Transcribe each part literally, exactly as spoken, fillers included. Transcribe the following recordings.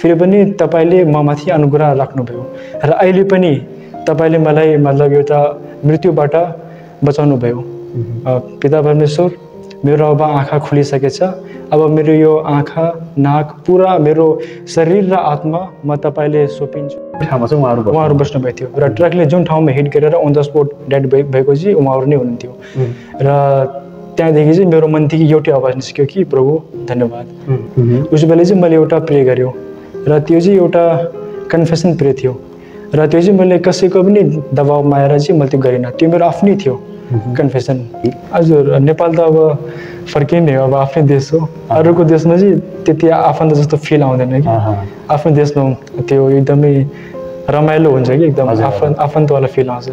फेरि पनि तपाईले ममाथि अनुग्रह राख्नुभयो र अहिले पनि तपाईले मलाई मतलब एउटा मृत्युबाट बचाउनु भयो। पिता परमेश्वर, मेरो अब आँखा खुलिसकेछ। अब मेरो यो आँखा, नाक, पुरा मेरो शरीर र आत्मा म तपाईले सोपिन्छु। ठाउँमा चाहिँ उहाँहरू उहाँहरू बस्नुभएको थियो र ट्रकले जुन ठाउँमा हिट गरेर अन द स्पोट डेड भएको चाहिँ उहाँहरू नै हुनुहुन्थ्यो। र त्यहाँदेखि चाहिँ मेरो मनदेखि एउटै आवाज निस्क्यो कि प्रभु धन्यवाद। उस बेला चाहिँ मैले एउटा प्रे गर्यो र त्यो चाहिँ एउटा कन्फेसन प्रे थियो र त्यो चाहिँ मैले कसैको पनि दबावमा आएर चाहिँ मैले त्यो गरिनँ, त्यो मेरो आफ्नै थियो कन्फेसन। हजुर, नेपाल त अब फर्किने हो, अब आफ्नै देश हो। अरूको देशमा चाहिँ त्यति आफन्त जस्तो फिल आउँदैन कि आफ्नो देशमा त्यो एकदमै रमाइलो हुन्छ कि एकदम आफन्त आफन्तवाला फिल आउँछ।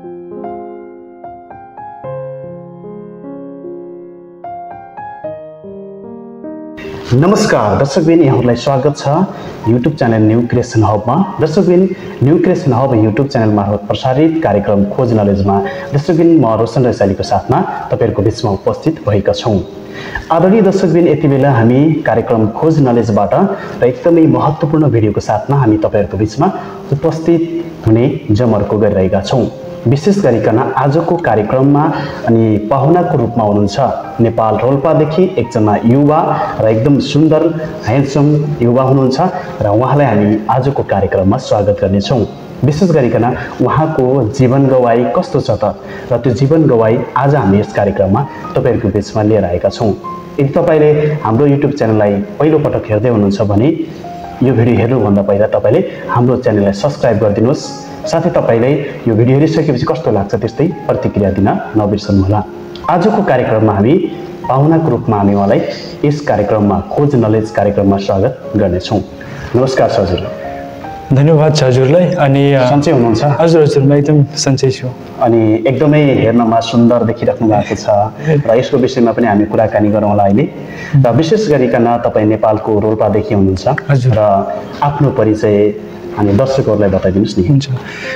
नमस्कार दर्शकबिन, यहाँहरूलाई स्वागत छ युट्युब च्यानल न्यू क्रिएसन हबमा। दर्शकबिन, new creation hub YouTube channel मार्फत प्रसारित कार्यक्रम खोज नलेजमा दर्शकबिन म रोशन रैसालीको साथमा तपाईँहरूको बिचमा उपस्थित भएका छौँ। आदरणीय दर्शकबिन, यति बेला हामी कार्यक्रम खोज नलेजबाट र एकदमै महत्त्वपूर्ण भिडियोको साथमा हामी तपाईँहरूको बिचमा उपस्थित हुने जमर्को गरिरहेका छौँ। विशेष गरिकन आजको कार्यक्रममा अनि पाहुनाको रूपमा हुनुहुन्छ नेपाल रोल्पादेखि एकजना युवा र एकदम सुन्दर ह्यान्डसम युवा हुनुहुन्छ र उहाँलाई हामी आजको कार्यक्रममा स्वागत गर्नेछौँ। विशेष गरिकन उहाँको जीवन गवाई कस्तो छ त र त्यो जीवन गवाई आज हामी यस कार्यक्रममा तपाईँहरूको बिचमा लिएर आएका छौँ। यदि तपाईँले हाम्रो युट्युब च्यानललाई पहिलोपटक हेर्दै हुनुहुन्छ भने यो भिडियो हेर्नुभन्दा पहिला तपाईँले हाम्रो च्यानललाई सब्सक्राइब गरिदिनुहोस्। साथै तपाईँले यो भिडियो हेरिसकेपछि कस्तो लाग्छ त्यस्तै प्रतिक्रिया दिन नबिर्सनुहोला। आजको कार्यक्रममा हामी पाहुनाको रूपमा हामी उहाँलाई यस कार्यक्रममा खोज नलेज कार्यक्रममा स्वागत गर्नेछौँ। नमस्कार हजुर। धन्यवाद छ हजुरलाई। अनि सन्चै हुनुहुन्छ? हजुर हजुर, म एकदम सन्चै छु। अनि एकदमै हेर्नमा सुन्दर देखिराख्नु भएको छ र यसको विषयमा पनि हामी कुराकानी गरौँला अहिले। र विशेष गरिकन तपाईँ नेपालको रोल्पादेखि हुनुहुन्छ र आफ्नो परिचय अनि दर्शकहरूलाई बताइदिनुहोस् नि। हुन्छ।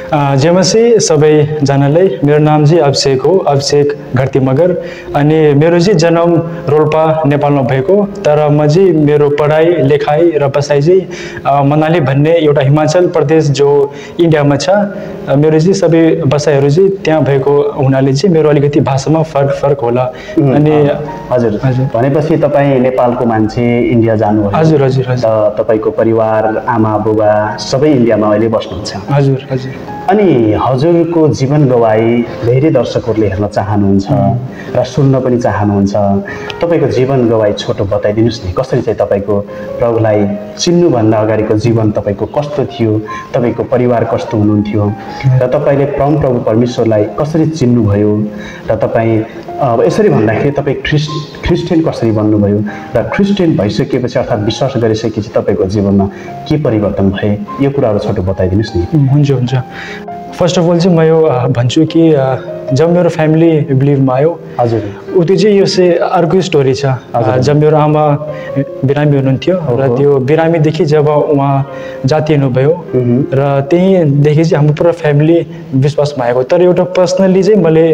जेमसी सबैजनालाई मेरो नाम चाहिँ अभिषेक हो, अभिषेक घरती मगर। अनि मेरो चाहिँ जन्म रोल्पा नेपालमा भएको, तर म चाहिँ मेरो पढाइ लेखाइ र बसाइ चाहिँ मनाली भन्ने एउटा हिमाचल प्रदेश जो इन्डियामा छ, मेरो चाहिँ सबै बसाइहरू चाहिँ त्यहाँ भएको हुनाले चाहिँ मेरो अलिकति भाषामा फरक फरक होला। अनि हजुर हजुर, भनेपछि तपाईँ नेपालको मान्छे इन्डिया जानुभयो? हजुर हजुर हजुर। तपाईँको परिवार आमा बुबा सबै इन्डियामा अहिले बस्नुहुन्छ? हजुर हजुर। अनि हजुरको जीवन गवाई धेरै दर्शकहरूले हेर्न चाहनुहुन्छ र सुन्न पनि चाहनुहुन्छ। तपाईँको जीवन गवाई छोटो बताइदिनुहोस् नि, कसरी चाहिँ तपाईँको प्रभुलाई चिन्नुभन्दा अगाडिको जीवन तपाईँको कस्तो थियो, तपाईँको परिवार कस्तो हुनुहुन्थ्यो र तपाईँले परम प्रभु परमेश्वरलाई कसरी चिन्नुभयो र तपाईँ अब यसरी भन्दाखेरि तपाईँ ख्रिस्ट ख्रिस्टियन कसरी बन्नुभयो र ख्रिस्टियन भइसकेपछि अर्थात् विश्वास गरिसकेपछि तपाईँको जीवनमा के परिवर्तन भए, यो कुराहरू छोटो बताइदिनुहोस् नि। हुन्छ हुन्छ। फर्स्ट अफ अल चाहिँ म यो भन्छु कि जब मेरो फ्यामिली बिलिभमा आयो, हजुर, ऊ त्यो चाहिँ यो चाहिँ अर्को स्टोरी छ। जब मेरो आमा बिरामी हुनुहुन्थ्यो र त्यो बिरामीदेखि जब उहाँ जाति हुनुभयो र त्यहीँदेखि चाहिँ हाम्रो पुरा फ्यामिली विश्वासमा आएको। तर एउटा पर्सनल्ली चाहिँ मैले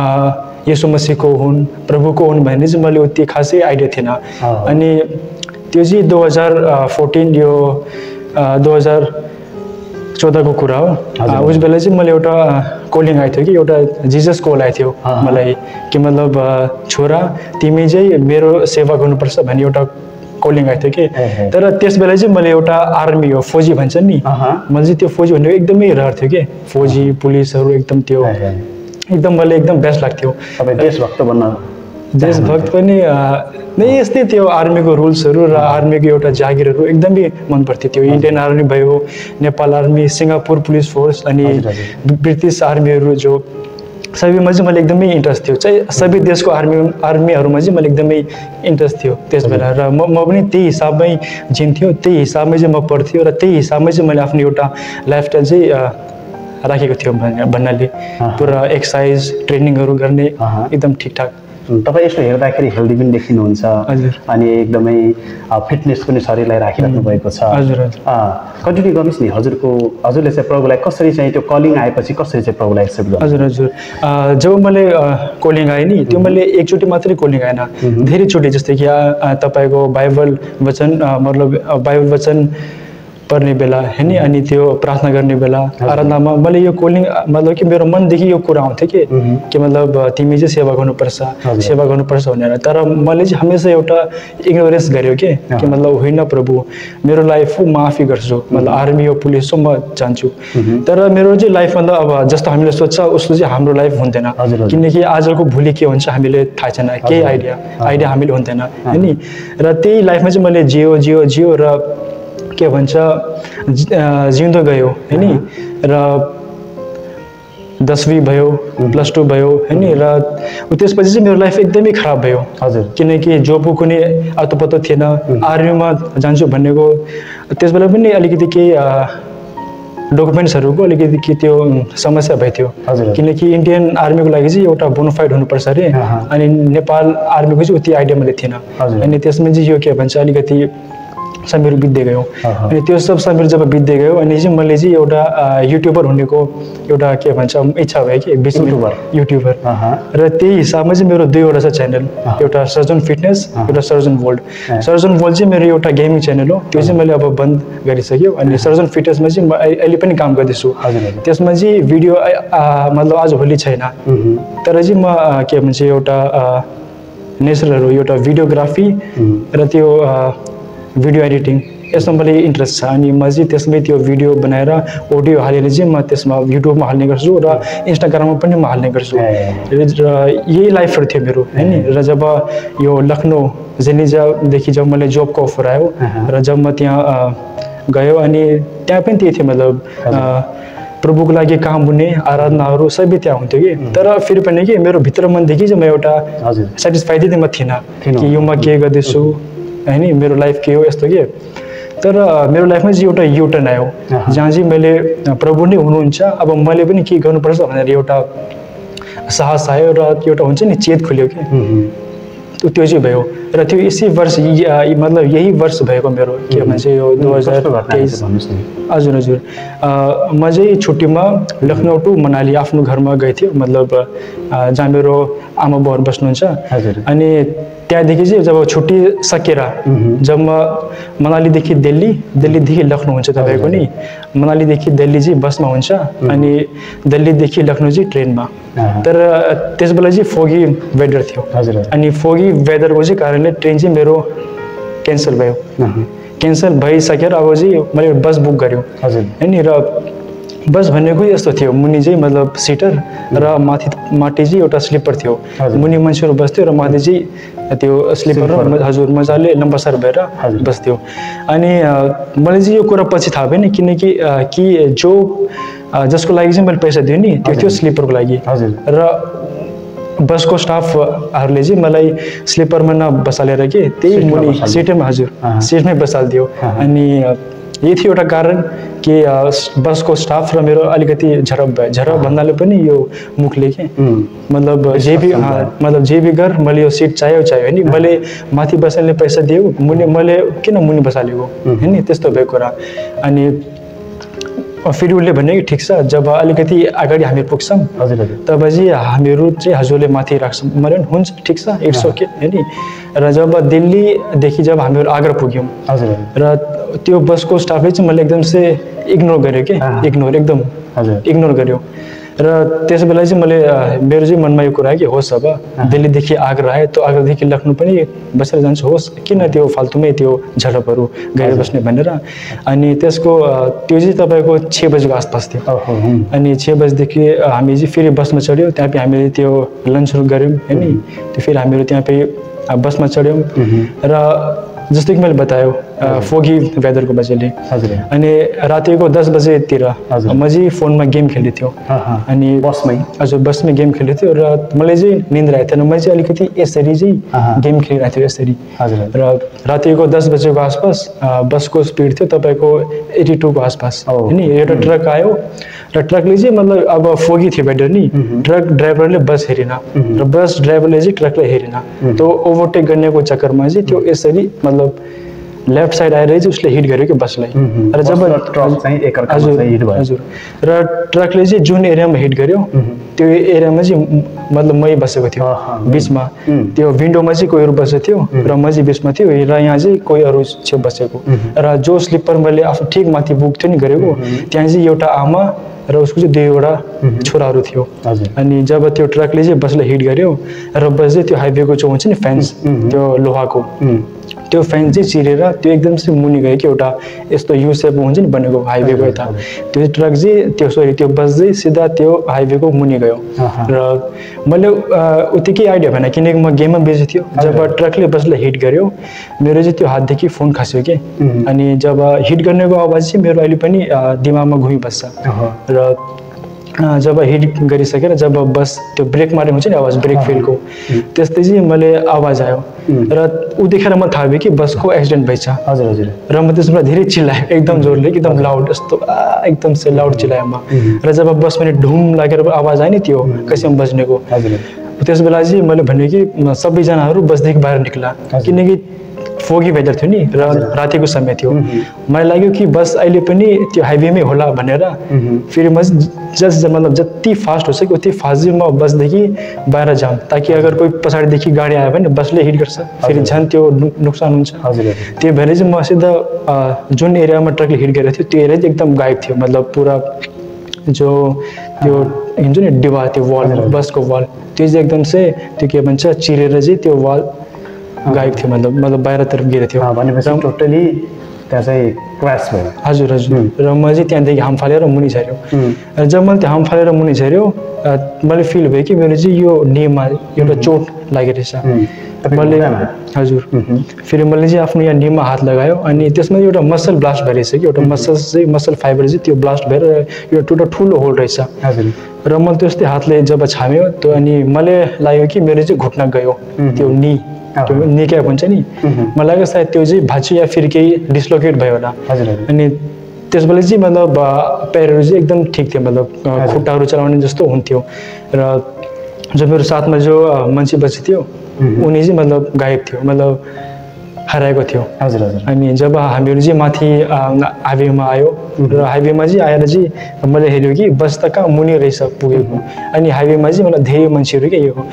यसो मसीहको हुन्, प्रभुको हुन् भन्ने चाहिँ मैले उति खासै आइडिया थिएन। अनि त्यो चाहिँ दो हजार फोर्टिन यो दो हजार चौधको कुरा हो। उस बेला चाहिँ मैले एउटा कलिङ आएको थियो कि एउटा जिजस कल आएको थियो मलाई कि मतलब छोरा तिमी चाहिँ मेरो सेवा गर्नुपर्छ भन्ने एउटा कलिङ आएको थियो कि। तर त्यस बेला चाहिँ मैले एउटा आर्मी हो, फौजी भन्छ नि, मैले चाहिँ त्यो फौजी भनेको एकदमै रहर थियो कि, फौजी पुलिसहरू एकदम त्यो एकदम मलाई एकदम बेस्ट लाग्थ्यो। देशभक्त बन्न? देशभक्त पनि नै यस्तै थियो, आर्मीको रुल्सहरू र आर्मीको एउटा जागिरहरू एकदमै मन पर्थ्यो। त्यो इन्डियन आर्मी भयो, Nepal army, Singapore police force अनि ब्रिटिस आर्मीहरू जो सबैमा चाहिँ मैले एकदमै इन्ट्रेस्ट थियो। चाहिँ सबै देशको आर्मी आर्मीहरूमा चाहिँ मैले एकदमै इन्ट्रेस्ट थियो त्यस बेला र म म पनि त्यही हिसाबमै जिन्थ्यो, त्यही हिसाबमै चाहिँ म पढ्थ्यो र त्यही हिसाबमै चाहिँ मैले आफ्नो एउटा लाइफस्टाइल चाहिँ राखेको थियो भन्नाले पुरा एक्सर्साइज ट्रेनिङहरू गर्ने एकदम ठिकठाक। तपाईँ यसो हेर्दाखेरि हेल्दी पनि देखिनुहुन्छ अनि एकदमै फिटनेस पनि शरीरलाई राखिराख्नु भएको छ। हजुर हजुर। कन्टिन्यू गर्नुहोस् नि, हजुरको हजुरले चाहिँ प्रभुलाई कसरी चाहिँ त्यो कलिङ आएपछि कसरी चाहिँ प्रभुलाई एक्सेप्ट गर्नु? हजुर हजुर। जब मैले कलिङ आएँ नि, त्यो मैले एकचोटि मात्रै कलिङ आएन, धेरैचोटि। जस्तै कि तपाईँको बाइबल वचन मतलब बाइबल वचन पर्ने बेला हैन अनि त्यो प्रार्थना गर्ने बेला आराधनामा मैले यो कोलिङ मतलब कि मेरो मनदेखि यो कुरा आउँथ्यो कि कि मतलब तिमी चाहिँ सेवा गर्नुपर्छ सेवा गर्नुपर्छ भनेर तर मैले चाहिँ हमेसा एउटा इग्नोरेन्स गर्यो के कि मतलब होइन प्रभु मेरो लाइफ म आफै गर्छु मतलब आर्मी हो पुलिस हो म जान्छु तर मेरो चाहिँ लाइफ मतलब अब जस्तो हामीले सोच्छ उसको चाहिँ हाम्रो लाइफ हुँदैन किनकि आजको भोलि के हुन्छ हामीले थाहा छैन केही आइडिया आइडिया हामीले हुँदैन हैन र त्यही लाइफमा चाहिँ मैले जियो जियो जियो र के भन्छ जिउँदो गयो हैन र दसवीं भयो प्लस टू भयो हैन र त्यसपछि चाहिँ मेरो लाइफ एकदमै खराब भयो हजुर किनकि जबको कुनै अतपत्तो थिएन आर्मीमा जान्छु भनेको त्यसबेला पनि अलिकति केही डकुमेन्ट्सहरूको अलिकति त्यो समस्या भइथ्यो किनकि इन्डियन आर्मीको लागि चाहिँ एउटा बोनाफाइड हुनुपर्छ अरे अनि नेपाल आर्मीको चाहिँ उति आइडिया मैले थिएन अनि त्यसमा चाहिँ यो के भन्छ अलिकति समयहरू बित्दै गयो अनि त्यो सब समयहरू जब बित्दै गयो अनि चाहिँ मैले चाहिँ एउटा युट्युबर हुनेको एउटा के भन्छ इच्छा भयो कि बिच युट्युबर युट्युबर र त्यही हिसाबमा चाहिँ मेरो दुईवटा छ च्यानल एउटा सर्जन फिटनेस एउटा सर्जन वर्ल्ड सर्जन वर्ल्ड चाहिँ मेरो एउटा गेमिङ च्यानल हो त्यो चाहिँ मैले अब बन्द गरिसक्यो अनि सर्जन फिटनेसमा चाहिँ म अहिले पनि काम गर्दैछु त्यसमा चाहिँ भिडियो मतलब आज भोलि छैन तर चाहिँ म के भन्छ एउटा नेचरलहरू एउटा भिडियोग्राफी र त्यो भिडियो एडिटिङ यसमा मलाई इन्ट्रेस्ट छ अनि म चाहिँ त्यसमै त्यो भिडियो बनाएर अडियो हालेर चाहिँ म त्यसमा युट्युबमा हाल्ने गर्छु र इन्स्टाग्राममा पनि म हाल्ने गर्छु र यही लाइफहरू थियो मेरो हैन र जब यो लखनऊ जेनिजादेखि जब मलाई जबको अफर आयो र जब म त्यहाँ गयो अनि त्यहाँ पनि त्यही थियो मतलब प्रभुको लागि काम हुने आराधनाहरू सबै त्यहाँ हुन्थ्यो कि तर फेरि पनि कि मेरो भित्र मनदेखि चाहिँ म एउटा सेटिस्फाइड चाहिँ म थिइनँ कि यो म के गर्दैछु हैन मेरो लाइफ के हो यस्तो के तर मेरो लाइफमा चाहिँ एउटा युटर्न आयो जहाँ चाहिँ मैले प्रभु नै हुनुहुन्छ अब मैले पनि के गर्नुपर्छ भनेर एउटा साहस आयो र एउटा हुन्छ नि चेत खुल्यो कि त्यो चाहिँ भयो र त्यो इसी वर्ष मतलब यही वर्ष भएको मेरो के भन्छ यो दुई हजार तेइस हजुर हजुर म चाहिँ छुट्टीमा लखनऊ टु मनाली आफ्नो घरमा गएको थियो मतलब जहाँ मेरो आमा बाउहरू बस्नुहुन्छ अनि त्यहाँदेखि चाहिँ जब छुट्टी सकेर जब म मनालीदेखि दिल्ली दिल्लीदेखि लखनऊ हुन्छ तपाईँको नि मनालीदेखि दिल्ली चाहिँ बसमा हुन्छ अनि दिल्लीदेखि लखनऊ चाहिँ ट्रेनमा तर त्यसबेला चाहिँ फोगी वेदर थियो अनि फोगी वेदरको चाहिँ कारणले ट्रेन चाहिँ मेरो क्यान्सल भयो क्यान्सल भइसकेर अब चाहिँ मैले बस बुक गर्यो हैन र बस भनेको यस्तो थियो मुनि चाहिँ मतलब सिटर र माथि माथि चाहिँ एउटा स्लिपर थियो मुनि मान्छेहरू बस्थ्यो र माथि चाहिँ त्यो स्लिपर हजुर मजाले लम्बासर भएर बस्थ्यो अनि मैले चाहिँ यो कुरा पछि थाहा भएन किनकि कि जो जसको लागि चाहिँ मैले पैसा दिएँ नि त्यो थियो स्लिपरको लागि र बसको स्टाफहरूले चाहिँ मलाई स्लिपरमा नबसालेर के त्यही मुनि सिटमा हजुर सिटमै बसालिदियो अनि यही थियो एउटा कारण कि बसको स्टाफ र मेरो अलिकति झरप भयो झरप भन्नाले पनि यो मुखले के मतलब जे भी मतलब जे भी गर मैले यो सिट चाहियो चाहियो हैन मैले माथि बसाल्ने पैसा दियो मुनि मैले किन मुनि बसालेको हैन त्यस्तो भएको कुरा अनि फेरि उसले भने कि ठिक छ जब अलिकति अगाडि हामी पुग्छौँ तब चाहिँ हामीहरू चाहिँ हजुरले माथि राख्छौँ मैले हुन्छ ठिक छ इट्स ओके हैन र जब दिल्लीदेखि जब हामीहरू आगरा पुग्यौँ र त्यो बसको स्टाफले चाहिँ मैले एकदम से इग्नोर गर्यो कि इग्नोर एकदम इग्नोर गर्यो र त्यस बेला चाहिँ मैले मेरो चाहिँ मनमा यो कुरा कि होस् अब दिल्लीदेखि आगरा आयो त्यो आगरादेखि लखनऊ पनि बसेर जान्छु होस् किन त्यो फाल्तुमै त्यो झडपहरू गएर बस्ने भनेर अनि त्यसको त्यो चाहिँ तपाईँको छ बजीको आसपास थियो अनि छ बजीदेखि हामी चाहिँ फेरि बसमा चढ्यौँ त्यहाँ पनि हामीले त्यो लन्चहरू गऱ्यौँ हैन त्यो फेरि हामीहरू त्यहाँ पनि बसमा चढ्यौँ र जस्तो कि मैले बतायो फोगी वेदरको वजहले अनि रातिको दस बजेतिर म चाहिँ फोनमा गेम खेल्दै थियो अनि बसमै हजुर बसमै गेम खेल्दै थियो र मलाई चाहिँ निन्द्रा आएको थिएन मैले चाहिँ अलिकति यसरी चाहिँ गेम खेलिरहेको थियो यसरी र रातिको दस बजेको आसपास बसको स्पिड थियो तपाईँको एटी टूको आसपास होइन एउटा ट्रक आयो र ट्रकले चाहिँ मतलब अब फोगी थियो वेदर नि ट्रक ड्राइभरले बस हेरेन र बस ड्राइभरले चाहिँ ट्रकलाई हेरेन त्यो ओभरटेक गर्नेको चक्करमा चाहिँ त्यो यसरी मतलब लेफ्ट साइड आएर चाहिँ उसले हिट गर्यो कि बसलाई। र जब ट्रक चाहिँ एकअर्कामा चाहिँ हिट भयो। हजुर, र ट्रकले चाहिँ जुन एरियामा हिट गर्यो त्यो एरियामा चाहिँ मतलब मै बसेको थियो बिचमा, त्यो विन्डोमा चाहिँ कोहीहरू बसेको थियो र म चाहिँ बिचमा थियो र यहाँ चाहिँ कोही अरू छेउ बसेको। र जो स्लिपर मैले आफू ठिक माथि पुग्थ्यो नि गरेको त्यहाँ चाहिँ एउटा आमा र उसको चाहिँ दुईवटा छोराहरू थियो। अनि जब त्यो ट्रकले चाहिँ बसलाई हिट गर्यो र बस चाहिँ त्यो हाइवेको जो हुन्छ नि फेन्स त्यो लोहाको त्यो फेन्स चाहिँ चिरेर त्यो एकदम चाहिँ मुनि गयो कि एउटा यस्तो यु सेप हुन्छ नि बनेको हाइवेको यता, त्यो ट्रक चाहिँ त्यो सरी त्यो बस चाहिँ सिधा त्यो हाइवेको मुनि गयो। र मैले उत्तिकै आइडिया भएन किनकि म गेममा बिजी थियो। जब ट्रकले बसलाई हिट गर्यो मेरो चाहिँ त्यो हातदेखि फोन खस्यो कि, अनि जब हिट गर्नेको आवाज चाहिँ मेरो अहिले पनि दिमागमा घुमिबस्छ। र जब हिट गरिसकेर जब बस त्यो ब्रेक मारे हुन्छ नि आवाज ब्रेक फेलको, त्यस्तै चाहिँ मैले आवाज आयो र ऊ देखेर म थाहा भयो कि बसको एक्सिडेन्ट भएछ। हजुर हजुर। र म त्यसमा धेरै चिल्लाएँ एकदम जोरले, एकदम लाउड, यस्तो एकदम से लाउड चिल्लाएँ म। र जब बस मैले ढुम लागेर आवाज आयो नि त्यो कसैमा बज्नेको, त्यस बेला चाहिँ मैले भने कि सबैजनाहरू बसदेखि बाहिर निक्ला किनकि फोगी वेदर थियो नि र रातिको समय थियो। मलाई लाग्यो कि बस अहिले पनि त्यो हाइवेमै होला भनेर फेरि म जस्ट मतलब जति फास्ट हो सके उति फास्ट चाहिँ म बसदेखि बाहिर जाऊँ ताकि अगर कोही पछाडिदेखि गाडी आयो भने बसले हिट गर्छ फेरि झन् त्यो नोक्सान हुन्छ। त्यही भएर चाहिँ म सिधा जुन एरियामा ट्रकले हिट गरेको थियो त्यो एरिया चाहिँ एकदम गायब थियो, मतलब पुरा जो त्यो हुन्छ नि डिवा त्यो वाल बसको वाल त्यो चाहिँ एकदम से त्यो के भन्छ चिरेर चाहिँ त्यो वाल गायब थियो, मतलब मतलब बाहिरतर्फ गएको थियो। भनेपछि टोटली त्यहाँ चाहिँ क्रास भयो। हजुर हजुर। र म चाहिँ त्यहाँदेखि हाम फालेर मुनि झऱ्यो। र जब मैले त्यो हाम फालेर मुनि झऱ्यो मैले फिल भयो कि मेरो चाहिँ यो निमा एउटा चोट लागेको रहेछ मैले। हजुर। फेरि मैले चाहिँ आफ्नो यहाँ निमा हात लगायो अनि त्यसमा एउटा मसल ब्लास्ट भइरहेछ कि एउटा मसल चाहिँ मसल फाइबर चाहिँ त्यो ब्लास्ट भएर एउटा एउटा ठुलो होल रहेछ। र मैले त्यस्तै हातले जब छाम्यो त्यो अनि मलाई लाग्यो कि मेरो चाहिँ घुट्ना गयो, त्यो नि त्यो नि क्या भन्छ नि, मलाई लाग्यो सायद त्यो चाहिँ भाँच्यो या फेरि केही डिस्लोकेट भयो होला। अनि त्यसबेला चाहिँ मतलब पैरहरू चाहिँ एकदम ठिक थियो, मतलब खुट्टाहरू चलाउने जस्तो हुन्थ्यो। र जो मेरो साथमा जो मान्छे बसेको थियो उनी चाहिँ मतलब गायब थियो, मतलब हराएको थियो। हजुर हजुर। अनि जब हामीहरू चाहिँ माथि हाइवेमा आयो र हाइवेमा चाहिँ आएर चाहिँ मैले हेऱ्यो कि बस त कहाँ मुनि रहेछ पुगेको। अनि हाइवेमा चाहिँ मलाई धेरै मान्छेहरू के यो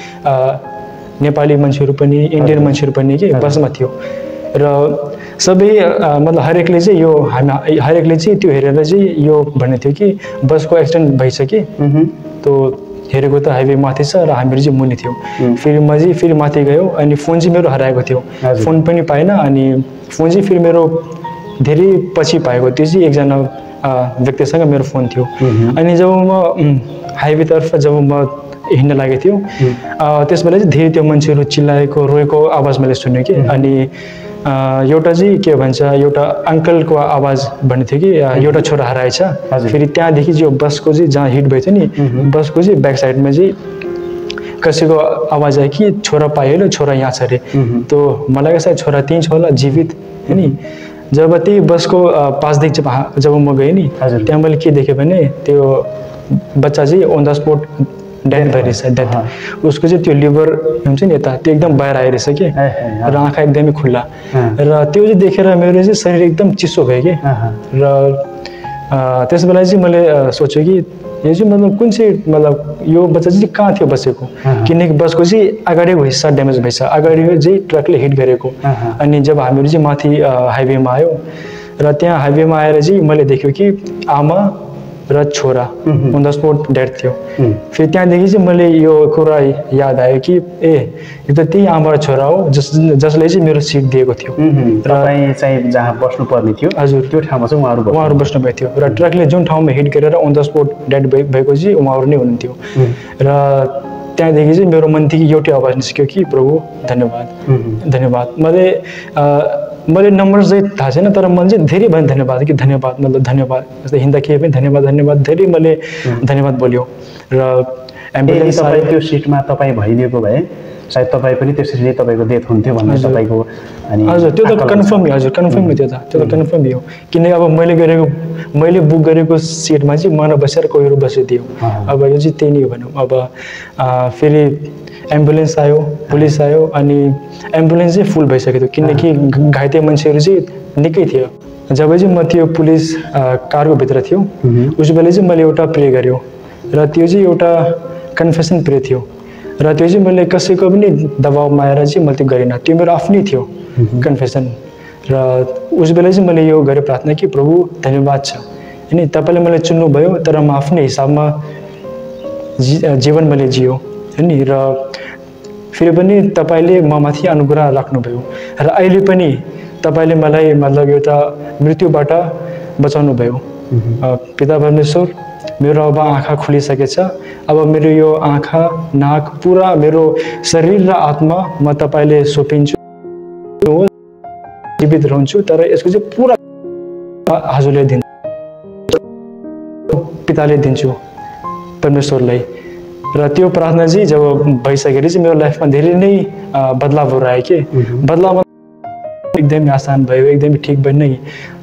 नेपाली मान्छेहरू पनि इन्डियन मान्छेहरू पनि के बसमा थियो र सबै मतलब हरेकले चाहिँ यो हामी हरेकले चाहिँ त्यो हेरेर चाहिँ यो भन्ने थियो कि बसको एक्सिडेन्ट भइसक्यो त्यो हेरेको त हाइवे माथि छ र हामीहरू चाहिँ मुनि थियो। फेरि म चाहिँ फेरि माथि गयो अनि फोन चाहिँ मेरो हराएको थियो, फोन पनि पाएन। अनि फोन चाहिँ फेरि मेरो धेरै पछि पाएको, त्यो चाहिँ एकजना व्यक्तिसँग मेरो फोन थियो। अनि जब म हाइवेतर्फ जब म हिँड्न लागेको थियो त्यस बेला चाहिँ धेरै त्यो मान्छेहरू चिल्लाएको रोएको आवाज मैले सुन्यो कि। अनि एउटा चाहिँ के भन्छ एउटा अङ्कलको आवाज भन्ने थियो कि एउटा छोरा हराएछ। फेरि त्यहाँदेखि चाहिँ बसको चाहिँ जहाँ हिट भएको थियो नि बसको चाहिँ ब्याक साइडमा चाहिँ कसैको आवाज आयो कि छोरा पायो छोरा यहाँ छ अरे। त्यो मलाई सायद छोरा त्यहीँ छ होला जीवित नि। जब त्यही बसको पासदेखि जब जब म गएँ नि त्यहाँ मैले के देखेँ भने त्यो बच्चा चाहिँ अन द स्पोट डेथ भइरहेछ, डेथ। उसको चाहिँ त्यो लिभर हुन्छ नि यता त्यो एकदम बाहिर आइरहेछ कि र आँखा एकदमै खुल्ला। र त्यो चाहिँ देखेर मेरो चाहिँ शरीर एकदम चिसो भयो कि। र त्यस बेला चाहिँ मैले सोचेँ कि यो चाहिँ मतलब कुन चाहिँ मतलब यो बच्चा चाहिँ कहाँ थियो बसेको, किनकि बसको चाहिँ अगाडिको हिस्सा ड्यामेज भएछ, अगाडि चाहिँ ट्रकले हिट गरेको। अनि जब हामीहरू चाहिँ माथि हाइवेमा आयो र त्यहाँ हाइवेमा आएर चाहिँ मैले देख्यो कि आमा र छोरा अन द स्पोट डेथ थियो। फेरि त्यहाँदेखि चाहिँ मैले यो कुरा याद आयो कि ए यो त त्यही आमा र छोरा हो जस जसले चाहिँ मेरो सिट दिएको थियो र चाहिँ जहाँ बस्नु पर्ने थियो। हजुर त्यो ठाउँमा चाहिँ उहाँहरू उहाँहरू बस्नु भएको थियो र ट्रकले जुन ठाउँमा हिट गरेर अन द स्पोट डेथ भएको चाहिँ उहाँहरू नै हुनुहुन्थ्यो। र त्यहाँदेखि चाहिँ मेरो मनदेखि एउटै आवाज निस्क्यो कि प्रभु धन्यवाद धन्यवाद। मैले मैले नम्बर चाहिँ थाहा छैन तर मैले चाहिँ धेरै भयो धन्यवाद कि धन्यवाद मतलब धन्यवाद जस्तै हिँड्दाखेरि पनि धन्यवाद धन्यवाद धेरै मैले धन्यवाद बोल्यो। र एम्बुलेन्स त्यो सिटमा तपाईँ भइदिएको भए सायद तपाईँ पनि त्यसरी नै तपाईँको डेथ हुन्थ्यो भन्ने तपाईँको। अनि हजुर त्यो त कन्फर्म हो, हजुर कन्फर्म हो, त्यो त त्यो त कन्फर्म हो। किनकि अब मैले गरेको मैले बुक गरेको सिटमा चाहिँ मन बसेर कोहीहरू बसिदियो, अब यो चाहिँ त्यही नै हो भनौँ। अब फेरि एम्बुलेन्स आयो, पुलिस आयो, अनि एम्बुलेन्स चाहिँ फुल भइसकेको थियो किनकि घाइते मान्छेहरू चाहिँ निकै थियो। जब चाहिँ म त्यो पुलिस कारको भित्र थियो उस बेला चाहिँ मैले एउटा प्रे गर्यो र त्यो चाहिँ एउटा कन्फेसन प्रे थियो र त्यो चाहिँ मैले कसैको पनि दबाउमा आएर चाहिँ मैले त्यो गरिनँ, त्यो मेरो आफ्नै थियो कन्फेसन। र उस बेला चाहिँ मैले यो गरेँ प्रार्थना कि प्रभु धन्यवाद छ होइन तपाईँले मलाई चुन्नुभयो तर म आफ्नै हिसाबमा जी जीवन मैले जियो होइन र फेरि पनि तपाईँले ममाथि अनुग्रह राख्नुभयो र अहिले पनि तपाईँले मलाई मतलब एउटा मृत्युबाट बचाउनु भयो। पिता परमेश्वर मेरो अब आँखा खुलिसकेछ, अब मेरो यो आँखा नाक पुरा मेरो शरीर र आत्मा म तपाईँले सोपिन्छु, जीवित रहन्छु तर यसको चाहिँ पुरा हजुरले दिन्छु, पिताले दिन्छु परमेश्वरलाई। र त्यो प्रार्थना चाहिँ जब भइसकेर चाहिँ मेरो लाइफमा धेरै नै बदलावहरू आयो कि बदलाव एकदमै आसान भयो, एकदमै ठिक भयो नै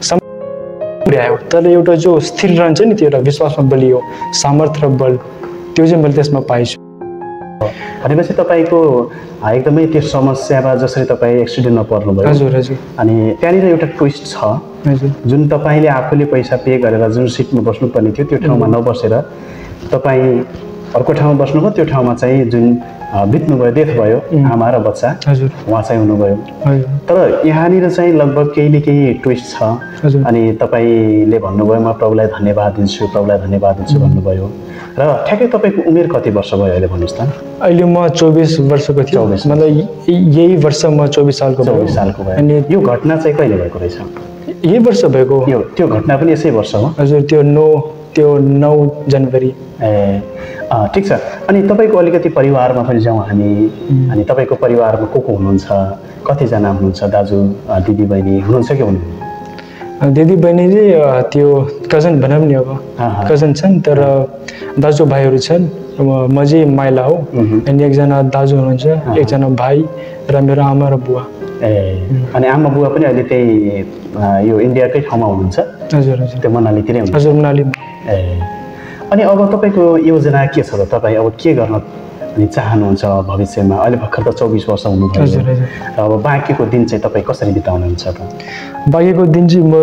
समय आयो तर एउटा जो स्थिर रहन्छ नि त्यो एउटा विश्वासमा बलियो सामर्थ्य र बल त्यो चाहिँ मैले त्यसमा पाइछु। भनेपछि तपाईँको एकदमै त्यो समस्यामा जसरी तपाईँ एक्सिडेन्टमा पर्नुभयो हजुर हजुर अनि त्यहाँनिर एउटा ट्विस्ट छ हजुर जुन तपाईँले आफूले पैसा पे गरेर जुन सिटमा बस्नुपर्ने थियो त्यो ठाउँमा नबसेर तपाईँ अर्को ठाउँमा बस्नुभयो, त्यो ठाउँमा चाहिँ जुन बित्नुभयो डेथ भयो आमा र बच्चा हजुर उहाँ चाहिँ हुनुभयो। तर यहाँनिर चाहिँ लगभग केही न केही ट्विस्ट छ अनि तपाईँले भन्नुभयो म प्रभुलाई धन्यवाद दिन्छु प्रभुलाई धन्यवाद दिन्छु भन्नुभयो र ठ्याक्कै तपाईँको उमेर कति वर्ष भयो अहिले भन्नुहोस् त? अहिले म चौबिस वर्षको थियो, मतलब यही वर्ष म चौबिस सालको चौबिस सालको भयो। अनि यो घटना चाहिँ कहिले भएको रहेछ? यही वर्ष भएको यो त्यो घटना पनि यसै वर्ष हो हजुर, त्यो नौ त्यो नौ जनवरी। ए ठिक छ। अनि तपाईँको अलिकति परिवारमा पनि जाउँ हामी, अनि तपाईँको परिवारमा को को हुनुहुन्छ, कतिजना हुनुहुन्छ, दाजु दिदीबहिनी हुनुहुन्छ कि हुनुहुन्न? दिदी बहिनी चाहिँ त्यो कजन भनौँ नि, अब कजन छन् तर दाजुभाइहरू छन्। म चाहिँ माइला हो अनि एकजना दाजु हुनुहुन्छ, एकजना भाइ र मेरो आमा र बुवा। ए अनि आमा बुवा पनि अहिले त्यही यो इन्डियाकै ठाउँमा हुनुहुन्छ? हजुर हजुर त्यो मनालीतिरै हुनुहुन्छ? हजुर मनाली। ए अनि अब तपाईँको योजना के छ त? तपाईँ अब के गर्न अनि चाहनुहुन्छ भविष्यमा? अहिले भर्खर त चौबिस वर्ष हुनुभयो र अब बाँकीको दिन चाहिँ तपाईँ कसरी बिताउनुहुन्छ त? बाँकीको दिन चाहिँ म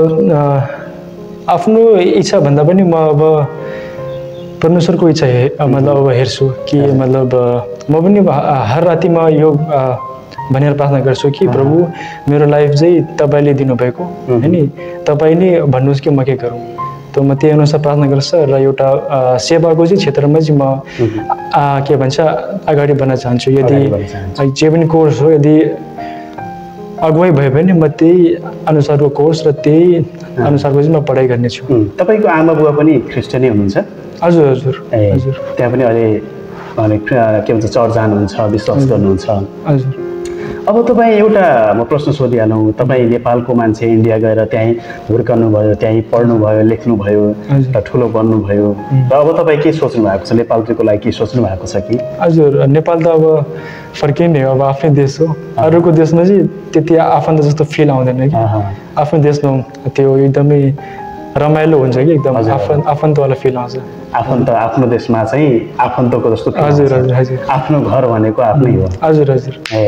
आफ्नो इच्छा भन्दा पनि म अब परमेश्वरको इच्छा हे मतलब अब हेर्छु कि मतलब म पनि हर रातिमा यो भनेर प्रार्थना गर्छु कि प्रभु मेरो लाइफ चाहिँ तपाईँले दिनुभएको होइन, तपाईँ नै भन्नुहोस् कि म के गरौँ। त म त्यही अनुसार प्रार्थना गर्छु र एउटा सेवाको चाहिँ क्षेत्रमा चाहिँ म के भन्छ अगाडि बढ्न चाहन्छु। यदि जे पनि कोर्स हो, यदि अगुवाई भयो भने म त्यही अनुसारको कोर्स र त्यही अनुसारको चाहिँ म पढाइ गर्नेछु। तपाईँको आमा बुवा पनि क्रिस्चियनै हुनुहुन्छ? हजुर हजुर हजुर। त्यहाँ पनि अहिले के भन्छ चर्च जानुहुन्छ, विश्वास गर्नुहुन्छ? हजुर। अब तपाईँ एउटा म प्रश्न सोधिहालौँ, तपाईँ नेपालको मान्छे इन्डिया गएर त्यहीँ हुर्कनुभयो, त्यहीँ पढ्नुभयो, लेख्नुभयो र ठुलो बन्नुभयो र अब तपाईँ के सोच्नु भएको छ? नेपालको लागि के सोच्नु भएको छ कि? हजुर, नेपाल त अब फर्किने हो, अब आफ्नै देश हो। अरूको देशमा चाहिँ त्यति आफन्त जस्तो फिल आउँदैन कि, आफ्नो देशमा त्यो एकदमै रमाइलो हुन्छ कि एकदम आफन्त आफन्तवाला फिल आउँछ। आफन्त आफ्नो देशमा चाहिँ आफन्तको जस्तो हजुर हजुर हजुर। आफ्नो घर भनेको आफ्नै हो। हजुर हजुर। ए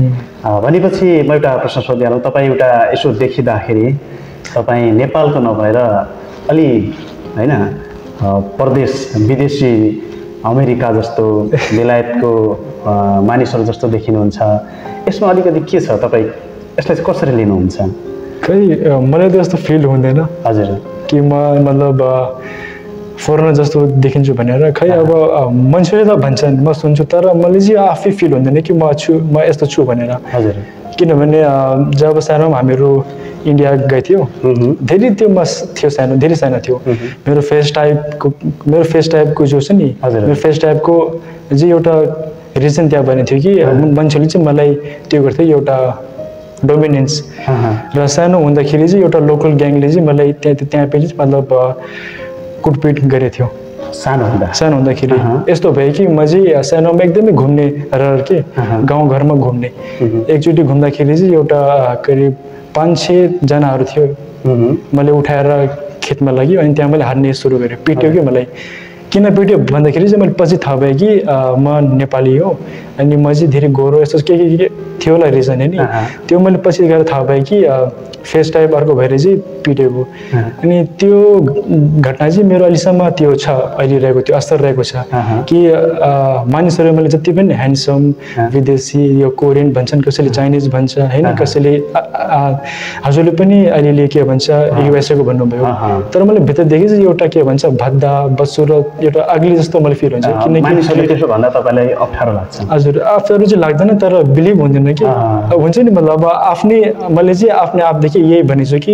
भनेपछि म एउटा प्रश्न सोधिहालौँ, तपाईँ एउटा यसो देखिँदाखेरि तपाईँ नेपालको नभएर अलि होइन परदेश विदेशी अमेरिका जस्तो बेलायतको मानिसहरू जस्तो देखिनुहुन्छ, यसमा अलिकति के छ? तपाईँ यसलाई चाहिँ कसरी लिनुहुन्छ? खै मलाई त यस्तो फिल हुँदैन हजुर कि म मतलब फरेनर जस्तो देखिन्छु भनेर। खै अब मान्छेले त भन्छन्, म सुन्छु, तर मैले चाहिँ आफै फिल हुँदैन कि म छु म यस्तो छु भनेर। हजुर। किनभने जब सानोमा हामीहरू इन्डिया गएको थियो धेरै त्यो म थियो सानो, धेरै सानो थियो। मेरो फेस टाइपको मेरो फेस टाइपको जो छ नि, मेरो फेस टाइपको चाहिँ एउटा रिजन त्यहाँ बनेको थियो कि मान्छेले चाहिँ मलाई त्यो गर्थ्यो एउटा डोमिनेन्स। र सानो हुँदाखेरि चाहिँ एउटा लोकल ग्याङले चाहिँ मलाई त्यहाँ त्यहाँ पनि मतलब कुटपिट गरेको थियो सानो हुँदा सानो हुँदाखेरि। यस्तो भयो कि म चाहिँ सानोमा एकदमै घुम्ने रहर के गाउँघरमा घुम्ने। एकचोटि घुम्दाखेरि चाहिँ एउटा करिब पाँच छजनाहरू थियो, मैले उठाएर खेतमा लग्यो अनि त्यहाँ मैले हार्ने सुरु गरेँ, पिट्यो कि मलाई। किन पिट्यो भन्दाखेरि चाहिँ मैले पछि थाहा भयो कि म नेपाली हो अनि म चाहिँ धेरै गोरो यस्तो के के के थियो होला रिजन होइन त्यो मैले पछि गएर थाहा भयो कि फेस टाइप अर्को भएर चाहिँ पिटेको अनि त्यो घटना चाहिँ मेरो अहिलेसम्म त्यो छ अहिले रहेको त्यो असर रहेको छ कि मानिसहरू मैले जति पनि ह्यान्डसम विदेशी यो कोरियन भन्छन् कसैले चाइनिज भन्छ होइन कसैले हजुरले पनि अहिले के भन्छ युएसएको भन्नुभयो तर मैले भित्रदेखि चाहिँ एउटा के भन्छ भद्दा बदसुरत एउटा अग्ली जस्तो मलाई फिल हुन्छ किनकि त्यसो भन्दा तपाईँलाई अप्ठ्यारो लाग्छ हजुर अप्ठ्यारो चाहिँ लाग्दैन तर बिलिभ हुँदैन कि हुन्छ नि मतलब अब आफ्नै मैले चाहिँ आफ्नै आपदेखि यही भनेछु कि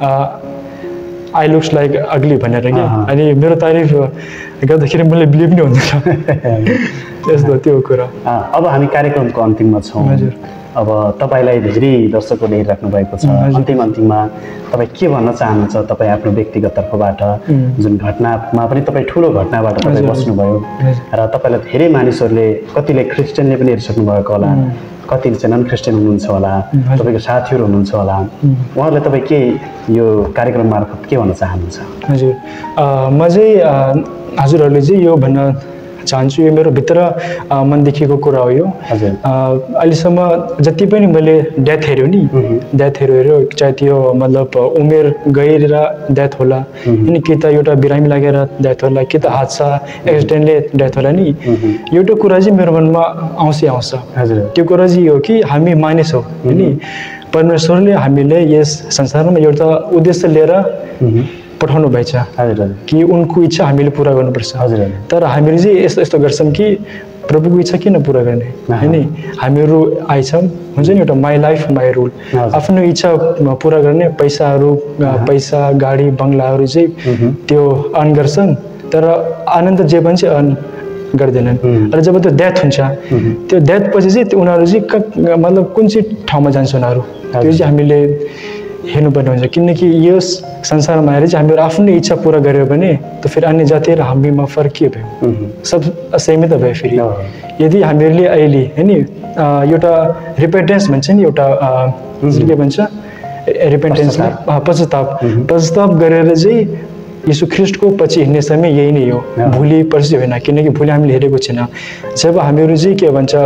आई लुक्स लाइक अग्ली भनेर कि अनि मेरो तारिफ गर्दाखेरि मैले बिलिभ नै हुँदैन यस्तो त्यो कुरा अब हामी कार्यक्रमको अन्तिममा छौँ हजुर अब तपाईँलाई धेरै दर्शकहरूले हेरिराख्नु भएको छ अन्तिम अन्तिममा तपाईँ के भन्न चाहनुहुन्छ तपाईँ आफ्नो व्यक्तिगत तर्फबाट जुन घटनामा पनि तपाईँ ठुलो घटनाबाट तपाईँ बस्नुभयो र तपाईँलाई धेरै मानिसहरूले कतिले क्रिस्चियनले पनि हेरिसक्नु भएको होला कतिले चाहिँ नन क्रिस्चियन हुनुहुन्छ होला तपाईँको साथीहरू हुनुहुन्छ होला उहाँहरूलाई तपाईँ के यो कार्यक्रम मार्फत के भन्न चाहनुहुन्छ हजुर म चाहिँ हजुरहरूले चाहिँ यो भन्न चाहन्छु यो मेरो भित्र मनदेखिको कुरा हो यो अहिलेसम्म जति पनि मैले डेथ हेऱ्यो नि डेथहरू हेऱ्यो चाहे त्यो मतलब उमेर गएर डेथ होला अनि कि त एउटा बिरामी लागेर डेथ होला कि त हादसा एक्सिडेन्टले डेथ होला नि एउटा कुरा चाहिँ मेरो मनमा आउँछै आउँछ त्यो कुरा चाहिँ हो कि हामी मानिस हो नि परमेश्वरले हामीले यस संसारमा एउटा उद्देश्य लिएर पठाउनु भएछ कि उनको इच्छा हामीले पुरा गर्नुपर्छ तर हामीले चाहिँ यस्तो यस्तो गर्छौँ कि प्रभुको इच्छा किन पुरा गर्ने होइन हामीहरू आइछौँ हुन्छ नि एउटा माई लाइफ माई रुल आफ्नो इच्छा पुरा गर्ने पैसाहरू पैसा गाडी बङ्गलाहरू चाहिँ त्यो अर्न गर्छन् तर आनन्द जे भन्छ अर्न गर्दैनन् र जब त्यो डेथ हुन्छ त्यो डेथ पछि चाहिँ उनीहरू चाहिँ मतलब कुन चाहिँ ठाउँमा जान्छ उनीहरू त्यो चाहिँ हामीले हेर्नुपर्ने हुन्छ किनकि यो संसारमा आएर चाहिँ हामीहरू आफ्नो इच्छा पुरा गऱ्यो भने त फेरि अन्य जाति र हामीमा फरक के भयो सब असहमित भयो फेरि यदि हामीहरूले अहिले होइन एउटा रिपेन्टेन्स भन्छ नि एउटा के भन्छ रिपेन्टेन्स पश्चाताप पश्चाताप गरेर चाहिँ यीशु ख्रिस्टको पछि हिँड्ने समय यही नै हो भोलि पर्सि होइन किनकि भोलि हामीले हेरेको छैन जब हामीहरू चाहिँ के भन्छ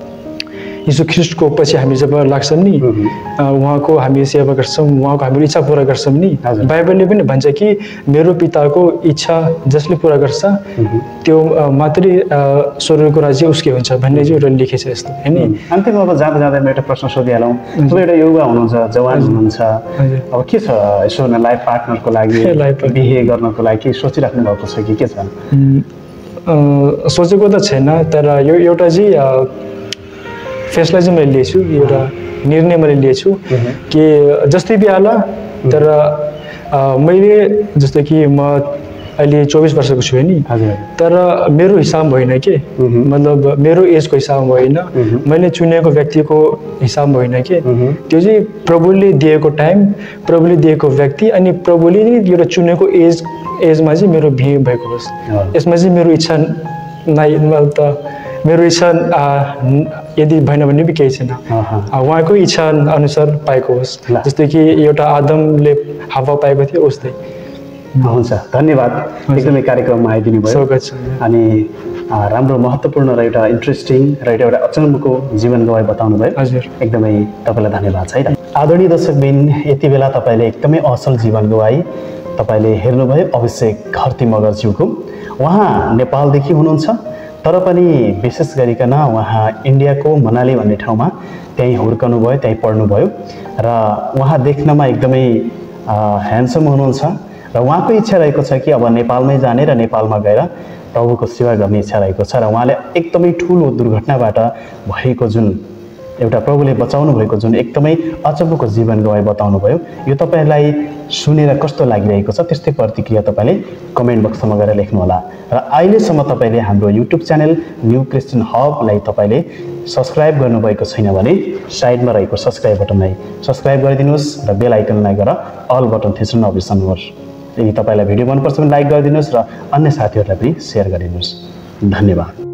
यीशु ख्रिस्टको पछि हामी जब लाग्छौँ नि उहाँको हामी सेवा गर्छौँ उहाँको हाम्रो इच्छा पुरा गर्छौँ नि बाइबलले पनि भन्छ कि मेरो पिताको इच्छा जसले पुरा गर्छ त्यो मात्रै स्वर्गको राज्य उसकै हुन्छ भन्ने चाहिँ एउटा लेखेको छ यस्तो होइन अन्तिममा अब जाँदा जाँदा म एउटा प्रश्न सोधिहालौँ तपाईँ एउटा युवा हुनुहुन्छ जवान हुनुहुन्छ अब के छ यसो लाइफ पार्टनरको लागि बिहे गर्नको लागि के सोचिराख्नु भएको छ कि के छ सोचेको त छैन तर यो एउटा चाहिँ फैसला चाहिँ मैले लिएछु एउटा निर्णय मैले लिएछु कि जस्तै भी होला तर मैले जस्तो कि म अहिले चौबिस वर्षको छु नि तर मेरो हिसाबमा होइन के मतलब मेरो एजको हिसाबमा होइन मैले चुनेको व्यक्तिको हिसाबमा होइन के त्यो चाहिँ प्रभुले दिएको टाइम प्रभुले दिएको व्यक्ति अनि प्रभुले नै एउटा चुनेको एज एजमा चाहिँ मेरो बिहे भएको होस् यसमा चाहिँ मेरो इच्छा नाइ मतलब त मेरो इच्छा यदि भएन भने पनि केही छैन उहाँको इच्छा अनुसार पाएको होस् जस्तै कि एउटा आदमले हावा पाएको थियो उस्तै हुन्छ धन्यवाद एकदमै कार्यक्रममा आइदिनु भयो स्वागत छ अनि राम्रो महत्त्वपूर्ण र एउटा इन्ट्रेस्टिङ र एउटा अचम्मको जीवन गवाई बताउनु भयो हजुर एकदमै तपाईँलाई धन्यवाद छ है आदरणीय दर्शकबिन यति बेला तपाईँले एकदमै असल जीवन गवाई तपाईँले हेर्नुभयो अभिषेक घरती मगरज्यूको उहाँ नेपालदेखि हुनुहुन्छ तर पनि विशेष गरिकन उहाँ इन्डियाको मनाली भन्ने ठाउँमा त्यहीँ हुर्कनु भयो त्यहीँ पढ्नुभयो र उहाँ देख्नमा एकदमै ह्यान्डसम हुनुहुन्छ र उहाँको इच्छा रहेको छ कि अब नेपालमै जाने र नेपालमा गएर प्रभुको सेवा गर्ने इच्छा रहेको छ र उहाँले एकदमै ठुलो दुर्घटनाबाट भएको जुन एउटा प्रभुले बचाउनु भएको जुन एकदमै अचम्मको जीवन गवाई बताउनु भयो यो तपाईँलाई सुनेर कस्तो लागिरहेको छ त्यस्तै प्रतिक्रिया तपाईँले कमेन्ट बक्समा गएर लेख्नुहोला र अहिलेसम्म तपाईँले हाम्रो युट्युब च्यानल न्यू क्रिस्चियन हबलाई तपाईँले सब्सक्राइब गर्नुभएको छैन भने साइडमा रहेको सब्सक्राइब बटनलाई सब्सक्राइब गरिदिनुहोस् र बेल आइकनलाई गएर अल बटन थिच्न नबिर्सनुहोस् यदि तपाईँलाई भिडियो मनपर्छ भने लाइक गरिदिनुहोस् र अन्य साथीहरूलाई पनि सेयर गरिदिनुहोस् धन्यवाद।